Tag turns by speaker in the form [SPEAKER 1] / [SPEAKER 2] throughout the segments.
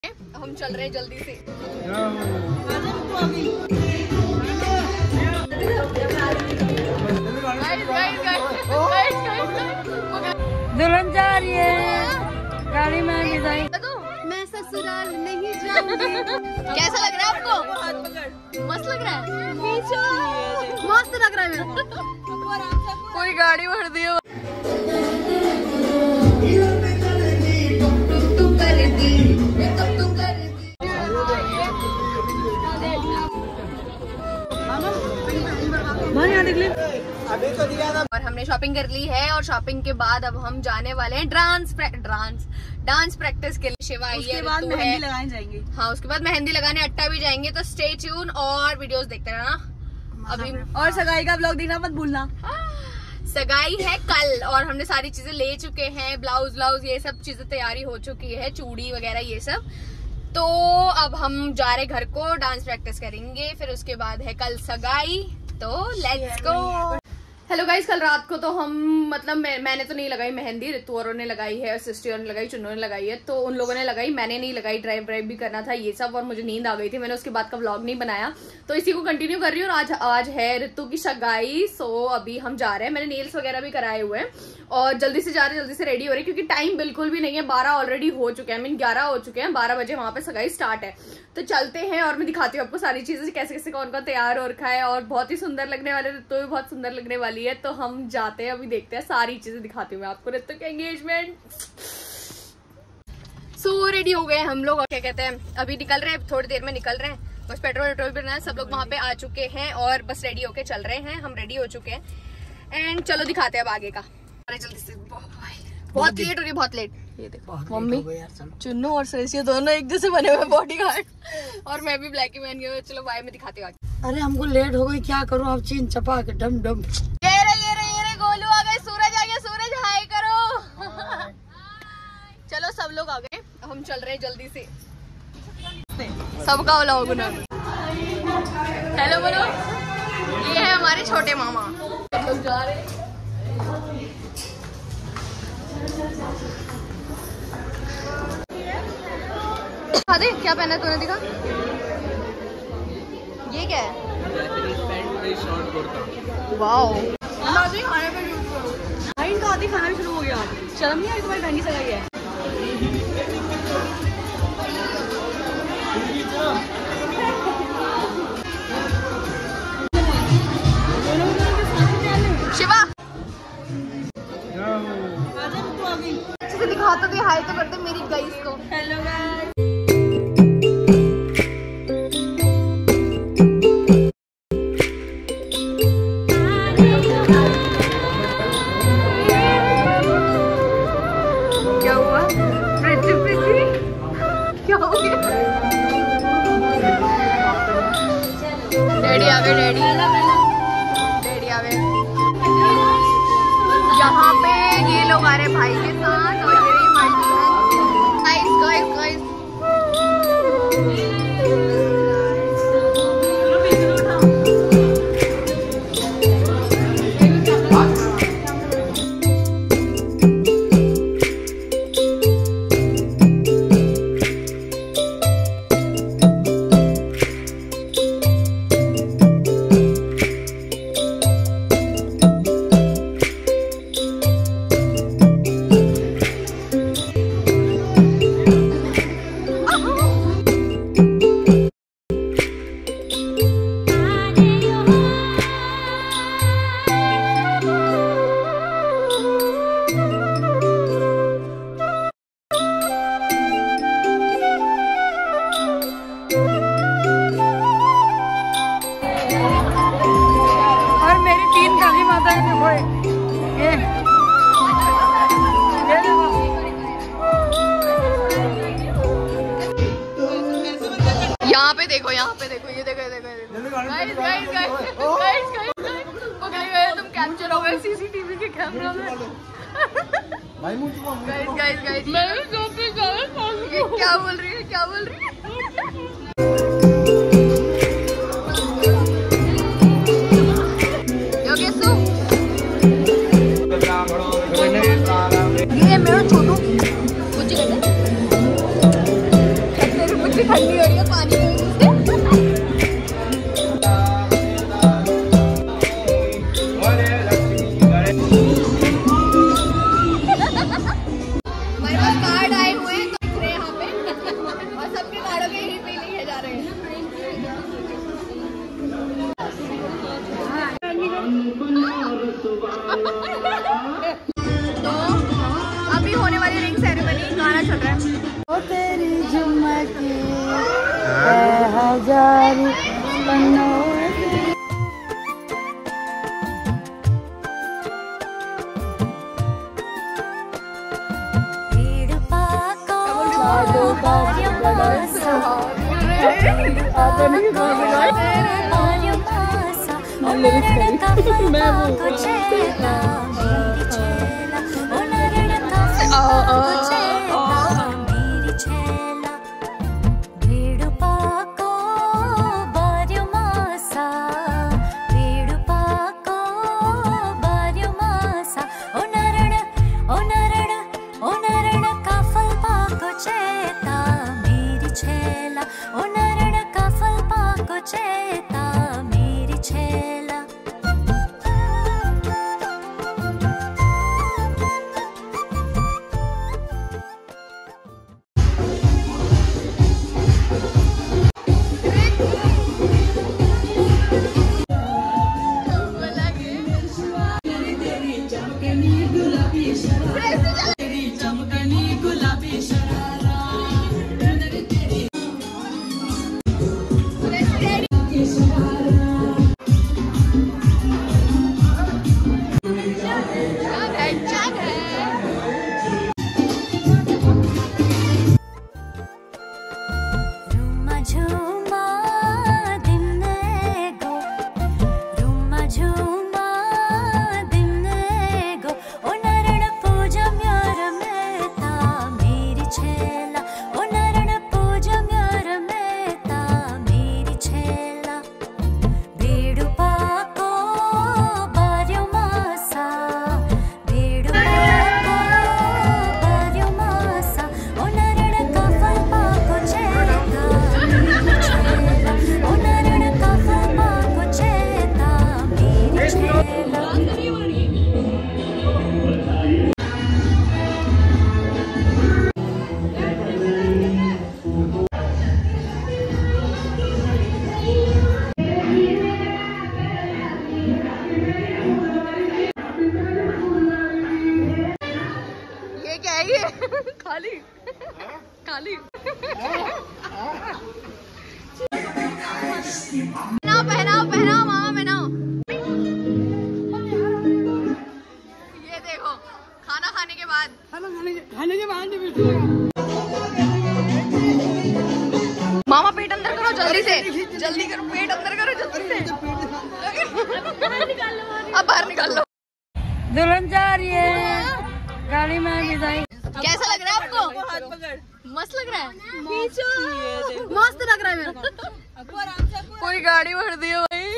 [SPEAKER 1] हम चल रहे हैं जल्दी से।
[SPEAKER 2] दुल्हन जा रही है गाड़ी में डिजाइन।
[SPEAKER 1] मैं ससुराल नहीं जाऊंगी। कैसा लग रहा है आपको? मस्त लग रहा है, मस्त लग रहा है। कोई गाड़ी भर दी है। और हमने शॉपिंग कर ली है और शॉपिंग के बाद अब हम जाने वाले हैं डांस प्रैक्टिस के लिए। शिवा आई है,
[SPEAKER 2] उसके बाद मेहंदी लगाने जाएंगे।
[SPEAKER 1] हाँ, उसके बाद मेहंदी लगाने अट्टा भी जाएंगे। तो स्टे ट्यून और वीडियोस देखते रहना। अभी
[SPEAKER 2] और सगाई का व्लॉग देखना मत भूलना।
[SPEAKER 1] सगाई है कल और हमने सारी चीजें ले चुके हैं। ब्लाउज ये सब चीजें तैयारी हो चुकी है, चूड़ी वगैरह ये सब। तो अब हम जा रहे घर को, डांस प्रैक्टिस करेंगे, फिर उसके बाद है कल सगाई। तो लेट्स गो। हेलो गाइस, कल रात को तो हम मैंने तो नहीं लगाई मेहंदी, ऋतु औरों ने लगाई है, सिस्टर ने लगाई, चुन्नू ने लगाई है। तो उन लोगों ने लगाई, मैंने नहीं लगाई। ड्राइव भी करना था ये सब, और मुझे नींद आ गई थी। मैंने उसके बाद का व्लॉग नहीं बनाया, तो इसी को कंटिन्यू कर रही हूँ। और आज है ऋतु की सगाई। सो अभी हम जा रहे हैं। मैंने नेल्स वगैरह भी कराए हुए हैं और जल्दी से जा रहे हैं, जल्दी से रेडी हो रहे हैं, क्योंकि टाइम बिल्कुल भी नहीं है। 12 ऑलरेडी हो चुके हैं, 11 हो चुके हैं। 12 बजे वहां पे सगाई स्टार्ट है। तो चलते हैं और मैं दिखाती हूँ आपको सारी चीजें, कैसे कैसे कौन कौन तैयार हो रखा है। और बहुत ही सुंदर लगने वाले, ऋतु भी बहुत सुंदर लगने वाली है। तो हम जाते हैं, अभी देखते हैं, सारी चीजें दिखाती हूँ मैं आपको। ऋतु के एंगेजमेंट। सो रेडी हो गए हम लोग और क्या कहते हैं, अभी निकल रहे हैं, थोड़ी देर में निकल रहे हैं। बस पेट्रोल भी ना, सब लोग वहां पे आ चुके हैं और बस रेडी होके चल रहे हैं। हम रेडी हो चुके हैं एंड चलो दिखाते हैं अब आगे का। जल्दी से, बहुत लेट हो रही है, बहुत लेट। ये देखो मम्मी, चुन्नू और सुरेश दोनों एक जैसे बने हुए बॉडीगार्ड, और मैं भी ब्लैक ही पहन गई हूँ। चलो बाय में दिखाते हैं।
[SPEAKER 2] अरे हमको लेट हो गई, क्या करूँ अब, चीन चपा के डम डम।
[SPEAKER 1] ये रे गोलू आ गए, सूरज आ गया। सूरज हाय करो। चलो सब लोग आ गए, हम चल रहे हैं जल्दी से। सबका व्लॉग उन्होंने। हेलो बोलो। ये है हमारे छोटे मामा। हम लोग जा रहे हैं। दिखा दे क्या पहना तूने, दिखा। ये क्या है? वाओ।
[SPEAKER 2] इनका आदि खाना भी शुरू हो गया। शर्म नहीं आई तुम्हारी बहन की सगाई है।
[SPEAKER 1] शिवा अच्छे से दिखा तो दे, हाय तो करते मेरी गाइस को। Hello guys. क्या हुआ? क्या हो गया? डैडी आ गए, डैडी आ गए। यहाँ पे ये लोग आ रहे हैं भाई के साथ, और ये रही हमारी दुल्हन। गाइस यहाँ पे देखो, ये देखो गाइस, तुम कैप्चर हो गए सीसीटीवी के कैमरा में। गाइस क्या बोल रही है? ये मेरा छोटू कुछ कहते हैं। भी ठंडी हो रही है पानी में। हमारे पास कार्ड आए हुए हैं तो दिख रहे हैं यहाँ पे और सबके कार्डों के ही पे लिए जा रहे हैं। तो अभी होने वाली रिंग सेरेमनी, गाना चल रहा है।
[SPEAKER 2] ओ तेरी झुमकी हजार पन्नों
[SPEAKER 1] खाली खाली पहनाओ पहनाओ पहनाओ मामा पहनाओ। ये देखो खाना खाने के बाद मामा पेट अंदर करो जल्दी से, जल्दी करो पेट अंदर करो जल्दी से। अब बाहर निकाल लो।
[SPEAKER 2] दुल्हन जा रही है गाड़ी में बिठाई।
[SPEAKER 1] कैसा लग रहा है आपको? मस्त लग रहा है, मस्त लग रहा है मेरा। कोई गाड़ी भर दी है भाई।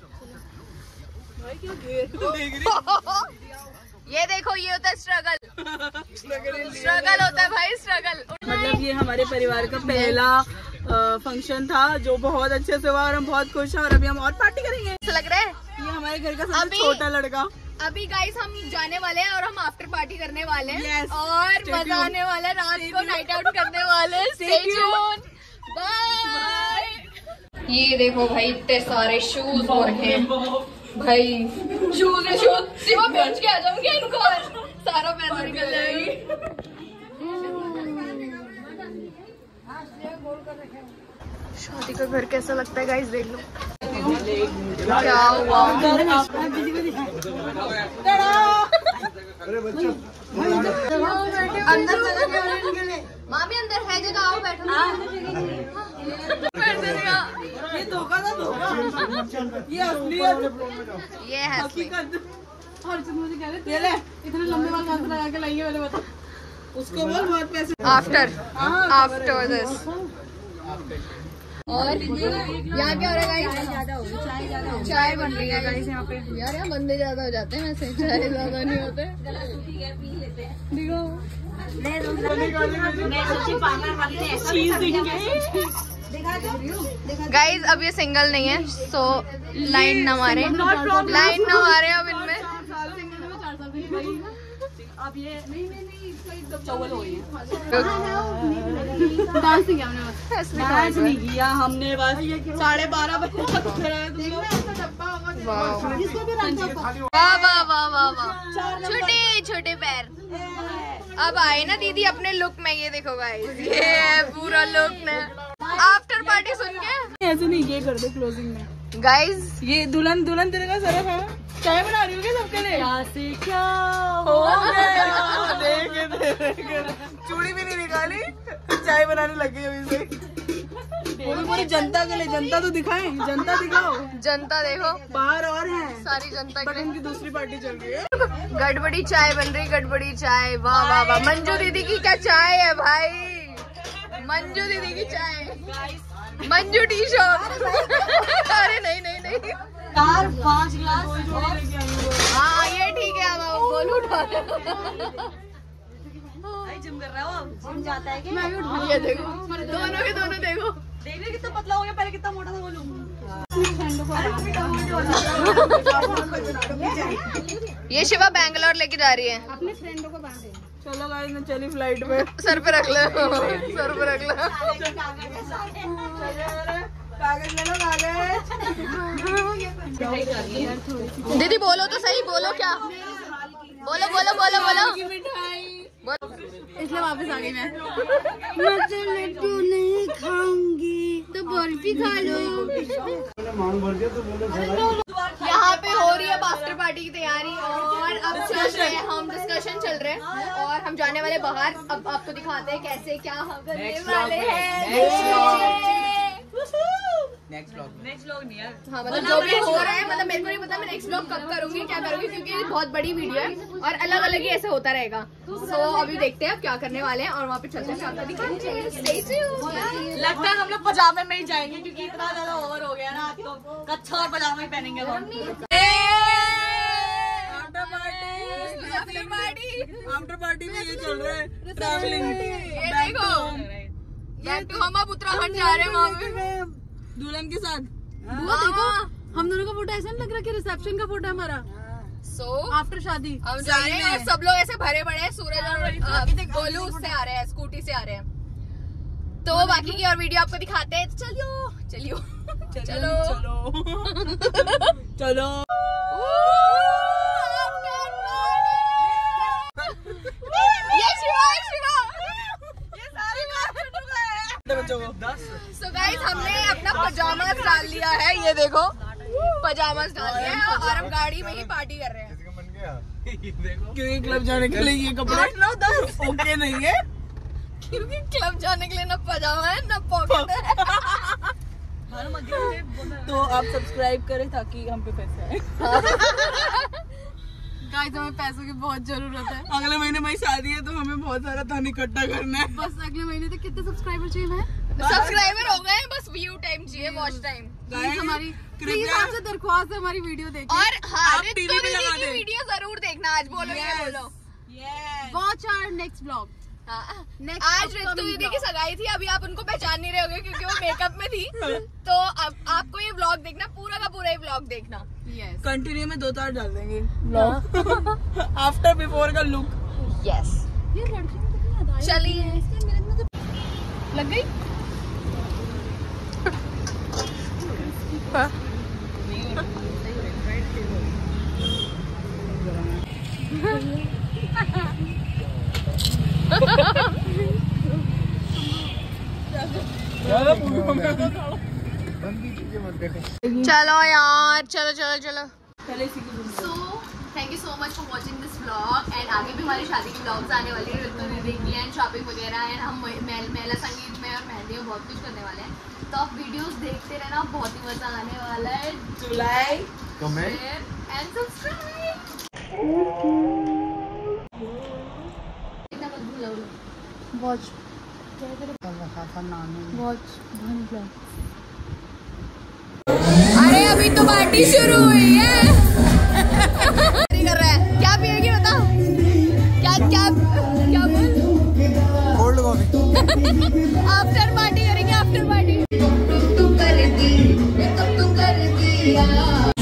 [SPEAKER 1] ये देखो ये होता है स्ट्रगल, स्ट्रगल होता है भाई स्ट्रगल।
[SPEAKER 3] मतलब ये हमारे परिवार का पहला फंक्शन था जो बहुत अच्छे से हुआ और हम बहुत खुश हैं और अभी हम और पार्टी करेंगे।
[SPEAKER 1] ऐसा लग रहा है
[SPEAKER 3] ये हमारे घर का सबसे छोटा लड़का।
[SPEAKER 1] अभी गाइस हम जाने वाले हैं और हम आफ्टर पार्टी करने वाले हैं।
[SPEAKER 3] Yes,
[SPEAKER 1] और मजा आने वाला है, रात को नाइट आउट करने वाले हैं। Stay tuned. Bye. ये देखो भाई इतने सारे शूज हो रखे हैं भाई, शूज है शूज। सिवा बेच के आ जाऊंगी इनको, सारा पैसा निकल जाएगी। शादी का घर कैसा लगता है गाइस देख लो। क्या हुआ? अंदर मामी अंदर है जगह, आओ बैठो।
[SPEAKER 3] ये धोखा था, धोखा। ये असलियत,
[SPEAKER 1] ये है
[SPEAKER 3] हकीकत। मुझे कह रहे ले इतने लंबे बाल कहाँ से लगा के लाएंगे मैंने बता। उसको बोल बहुत पैसे।
[SPEAKER 1] After this. और यहाँ क्या हो रहा है गाइस? चाय बन रही है गाइस यहाँ पे। यार यहाँ बंदे ज्यादा हो जाते हैं वैसे, चाय ज्यादा नहीं होते। देखो गाइज अब ये सिंगल नहीं है, सो लाइन न मारे, लाइन न मारे अब इनमें।
[SPEAKER 3] अब ये चौल हो गई
[SPEAKER 1] डांस
[SPEAKER 3] नहीं किया हमने, बस 12:30 बजे तक
[SPEAKER 1] वाह वाह वाह वाह वाह, छोटे छोटे पैर। अब आए ना दीदी अपने लुक में, ये देखो गाइस, ये है पूरा लुक ना। आफ्टर पार्टी सुन के
[SPEAKER 3] ऐसे नहीं, ये कर दो क्लोजिंग में
[SPEAKER 1] गाइस।
[SPEAKER 3] ये दुल्हन दुल्हन तेरे का सरफ है। चाय बना रही हो क्या सबके लिए? क्या से क्या हो गया, चूड़ी भी नहीं निकाली, चाय बनाने लगी अभी से। पूरी जनता के लिए, जनता तो दिखाएं, जनता दिखाओ,
[SPEAKER 1] जनता देखो
[SPEAKER 3] बाहर और है
[SPEAKER 1] सारी जनता
[SPEAKER 3] बट इनकी दूसरी पार्टी चल रही है।
[SPEAKER 1] गड़बड़ी चाय बन रही, गड़बड़ी चाय। वाह वाह वाह, मंजू दीदी की क्या चाय है भाई, मंजू दीदी की चाय, मंजू टी शॉप। अरे नहीं नहीं नहीं,
[SPEAKER 3] 4-5 गिलास
[SPEAKER 1] हाँ ये ठीक है। अब बोल उठा,
[SPEAKER 3] जिम कर रहा हो, जिम जाता है क्या?
[SPEAKER 1] ये देखो दोनों के दोनों देखो,
[SPEAKER 3] देखिए कितना पतला हो गया, पहले कितना मोटा था बोलूं।
[SPEAKER 1] ये शिवा बैंगलोर लेके जा रही है,
[SPEAKER 2] अपने फ्रेंडों को बांधे।
[SPEAKER 3] चलो गाइस मैं चली फ्लाइट में,
[SPEAKER 1] सर पे रख ले, सर पे रख ले।
[SPEAKER 3] कागज ले लो, कागज।
[SPEAKER 1] दीदी बोलो तो सही, बोलो क्या, बोलो बोलो बोलो बोलो।
[SPEAKER 2] इसलिए वापस आ गई मैं तो लड्डू नहीं खाऊंगी तो बर्फी खा लो।
[SPEAKER 1] यहाँ पे हो रही है आफ्टर पार्टी की तैयारी, और अब चल रहे हैं हम, डिस्कशन चल रहे हैं, और हम जाने वाले बाहर। अब आपको दिखाते हैं कैसे क्या हम करने वाले हैं।
[SPEAKER 3] नेक्स्ट व्लॉग नहीं यार।
[SPEAKER 1] हाँ मतलब जो भी हो रहा है, मतलब मेरे को नहीं पता मैं नेक्स्ट व्लॉग कब करूंगी, क्या करूंगी, क्योंकि बहुत बड़ी वीडियो है और अलग अलग ही ऐसे होता रहेगा। सो अभी देखते हैं अब क्या करने वाले हैं, और वहाँ पे चलते हैं, आपको दिखाएंगे। Stay tuned।
[SPEAKER 3] लगता है हम लोग पजामे में ही जाएंगे, क्योंकि इतना ज्यादा ओवर हो गया ना, आज तो कच्छा और पजामा ही पहनेंगे हम। आफ्टर पार्टी में ये चल रहा है ट्रैवलिंग।
[SPEAKER 1] ये देखो बैक टू, हम अब उत्तराखंड जा रहे हैं वहाँ पे
[SPEAKER 3] दुल्हन के साथ।
[SPEAKER 2] वो देखो हम दोनों का फोटो ऐसा नहीं लग रहा कि रिसेप्शन का फोटो है हमारा।
[SPEAKER 1] सो
[SPEAKER 2] आफ्टर शादी
[SPEAKER 1] हम जा रहे हैं, और सब लोग ऐसे भरे पड़े हैं। सूरज और गोलू उससे आ रहे हैं, स्कूटी से आ रहे हैं। तो बाकी की और वीडियो आपको दिखाते हैं, तो चलियो चलियो चलो
[SPEAKER 3] चलो चलो।
[SPEAKER 1] ये शिवा शिवा,
[SPEAKER 3] ये सारे बच्चों को 10।
[SPEAKER 1] सो गाइस हमने अपना पजामास डाल लिया है, ये देखो पजामास डाल दिया है, और हम गाड़ी में ही पार्टी कर रहे हैं।
[SPEAKER 3] क्योंकि क्लब जाने के लिए ये कपड़े 8-9-10 ओके नहीं है,
[SPEAKER 1] क्योंकि क्लब जाने के लिए ना पजामा है ना पॉकेट है।
[SPEAKER 3] तो आप सब्सक्राइब करें ताकि हम पे पैसे आए।
[SPEAKER 2] गाइस हमें पैसों की बहुत जरूरत है।
[SPEAKER 3] अगले महीने मेरी शादी है, तो हमें बहुत सारा धन इकट्ठा करना है।
[SPEAKER 2] बस अगले महीने तक कितने सब्सक्राइबर चाहिए मैं?
[SPEAKER 1] सब्सक्राइबर हो गए, बस व्यू टाइम चाहिए, वॉच टाइम।
[SPEAKER 2] प्लीज हमारी, प्लीज आपसे दरख्वास्त है हमारी वीडियो देखिए,
[SPEAKER 1] और हाँ
[SPEAKER 3] आप टीवी पे लगा
[SPEAKER 1] की
[SPEAKER 3] दें।
[SPEAKER 1] वीडियो जरूर देखना। आज बोलो ये बोलो,
[SPEAKER 2] वॉच आवर नेक्स्ट ब्लॉग।
[SPEAKER 1] आज रितु दीदी की सगाई थी, अभी आप उनको पहचान नहीं रहे होगे क्योंकि वो मेकअप में थी। तो अब आपको ये व्लॉग देखना, पूरा का पूरा ये व्लॉग देखना।
[SPEAKER 2] यस
[SPEAKER 3] कंटिन्यू में 2 डाल देंगे व्लॉग, आफ्टर बिफोर का लुक।
[SPEAKER 1] यस
[SPEAKER 2] ये लड़की को कितनी याद आई।
[SPEAKER 1] चलिए
[SPEAKER 2] लग गई।
[SPEAKER 1] चलो यार, चलो चलो चलो।
[SPEAKER 2] So thank you so much for watching this vlog, and आगे भी हमारी शादी की व्लॉग्स आने वाली है, रितु दीदी की एंड शॉपिंग वगैरह, एंड हम मेला संगीत में और मेहंदी में बहुत कुछ करने वाले हैं। तो आप वीडियोस देखते रहना, बहुत ही मजा आने वाला है।
[SPEAKER 3] Like
[SPEAKER 4] comment
[SPEAKER 2] share and subscribe. Watch
[SPEAKER 1] अरे अभी तो पार्टी शुरू हुई है। कर रहा है, क्या पिएगी बता, क्या क्या क्या बोल आफ्टर पार्टी करेंगे, आफ्टर पार्टी। तुम कर दी, कर दिया